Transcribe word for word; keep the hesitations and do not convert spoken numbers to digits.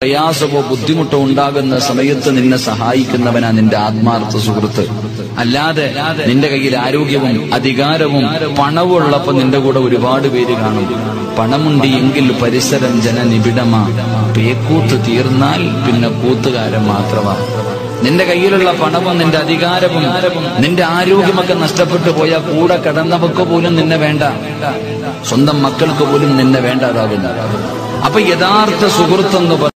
പ്രയാസമോ ബുദ്ധിമുട്ടോ ഉണ്ടാകുന്ന സമയത്ത് നിന്നെ സഹായിക്കുന്നവനാ നിന്റെ ആത്മാർത്ഥ സുഹൃത്ത്. അല്ലാതെ നിന്റെ കയ്യിൽ ആരോഗ്യവും അധികാരവും പണവും ഉള്ളപ്പോ നിന്റെ കൂടെ ഒരുപാട് പേര് കാണും. പണമുണ്ട് എങ്കിൽ പരിസരം ജനനിബിഡമാ, പേക്കൂത്ത് തീർന്നാൽ പിന്നെ കൂത്തുകാരൻ മാത്രമാ. നിന്റെ കയ്യിലുള്ള പണവും നിന്റെ അധികാരവും നിന്റെ ആരോഗ്യമൊക്കെ നഷ്ടപ്പെട്ടു പോയാൽ കൂടെ കിടന്നവർക്ക് പോലും നിന്നെ വേണ്ട, സ്വന്തം മക്കൾക്ക് പോലും നിന്നെ വേണ്ടാതാകുന്നു. അപ്പൊ യഥാർത്ഥ സുഹൃത്തെന്ന്